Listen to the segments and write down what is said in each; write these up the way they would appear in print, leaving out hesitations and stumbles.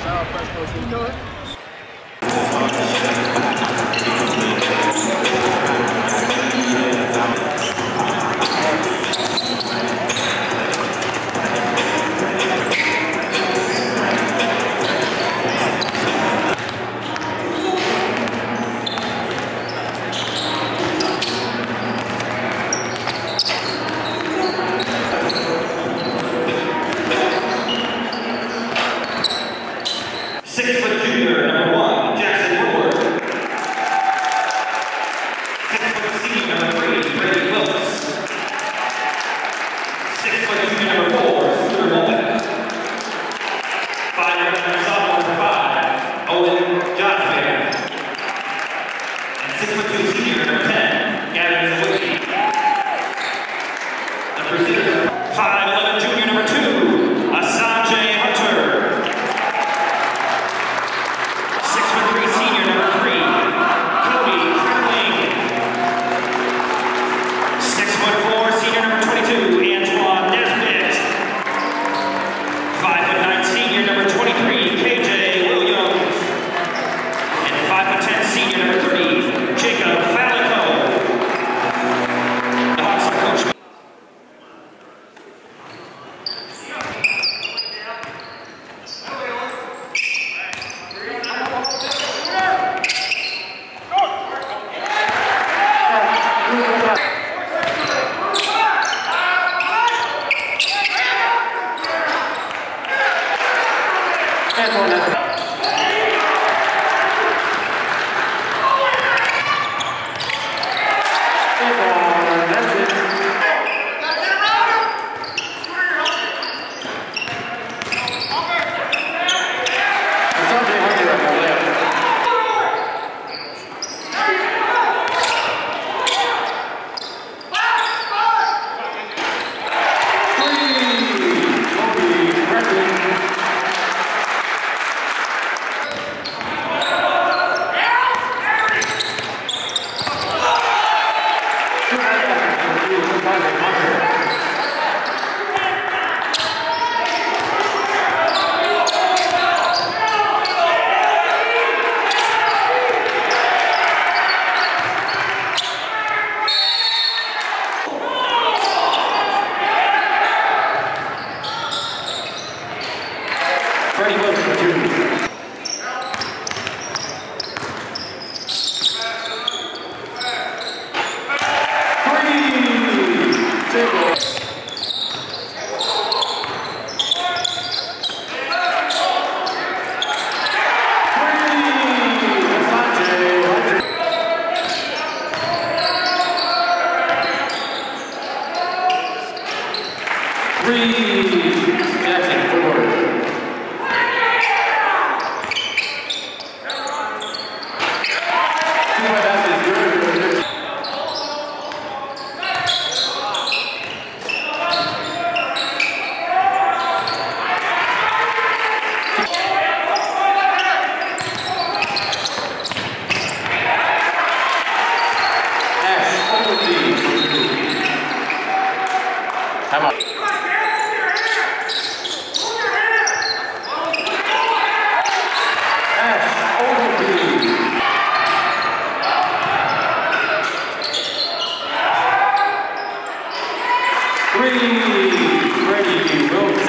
Brady Wilks. 6'2", number 4, Scooter Molbeck. 5'9", sophomore number 5, Owen Johnston. And 6'2", senior number 10, Gavin Zawicki. The Crusaders. 5'11", junior number 2, Asante Hunter. 6'3", senior number 3, Cody Crippling. 6'4", senior number 22, Antuan Nesbitt. 5'9", senior number 23, KJ Williams. And 5'10", senior number 30, Jacob Falico. The Hawks are coached. Brady Wilks for 2. 3, Brady Wilks.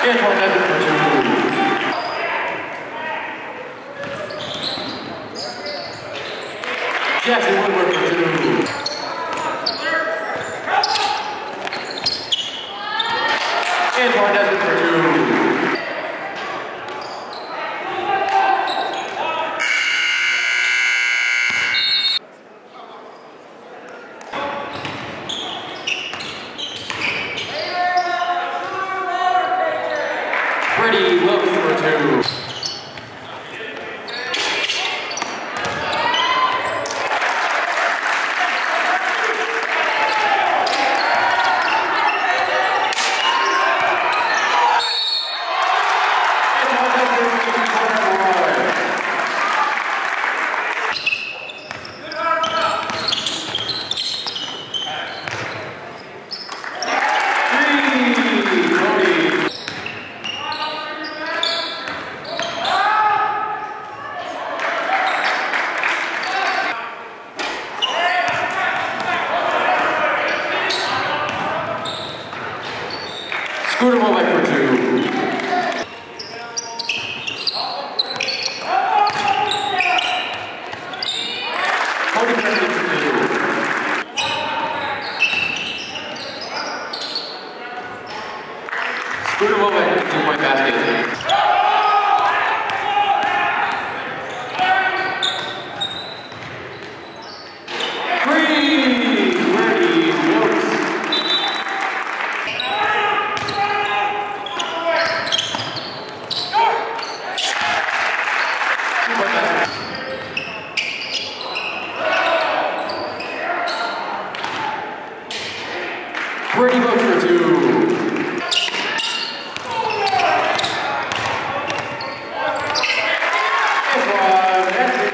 Antuan Nesbitt for 2. Jackson Woodward for 2. Antuan Nesbitt for 2. Brady Wilks for 2. Scooter Mullick for 2. Cody Kennedy for 2. Scooter Mullick, 2-point basket. Brady Wilks. Brady Wilks for 2. Antuan Nesbitt.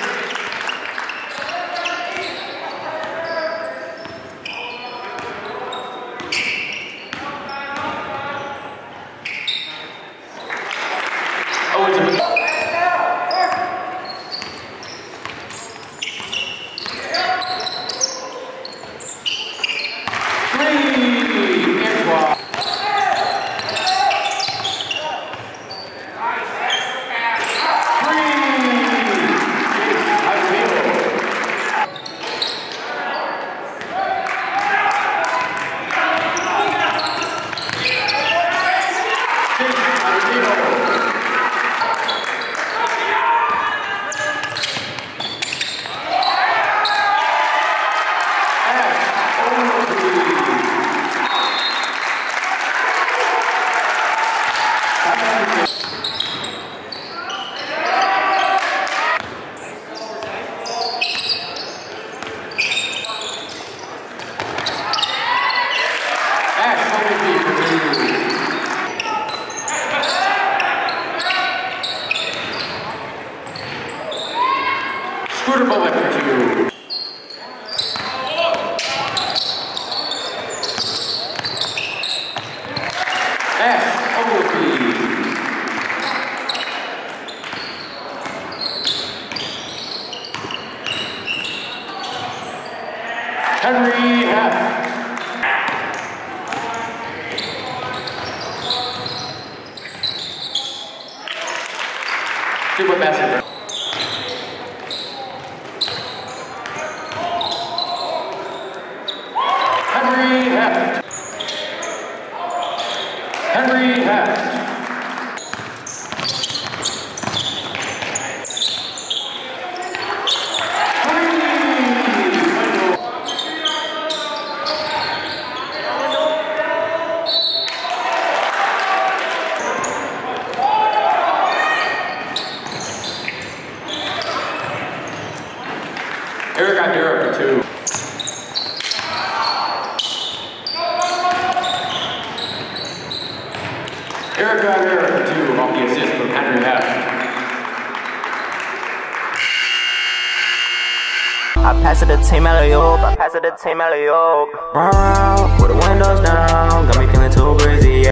Scooter Mullick for 2. Henry Heft. Super basket. Henry Heft. Henry Heft. Eric Ondera for 2. Eric Ondera for 2 off the assist from Henry Heft. I pass it to team alley-oop, I pass it to team alley-oop. Run around with the windows down, got me feeling too breezy.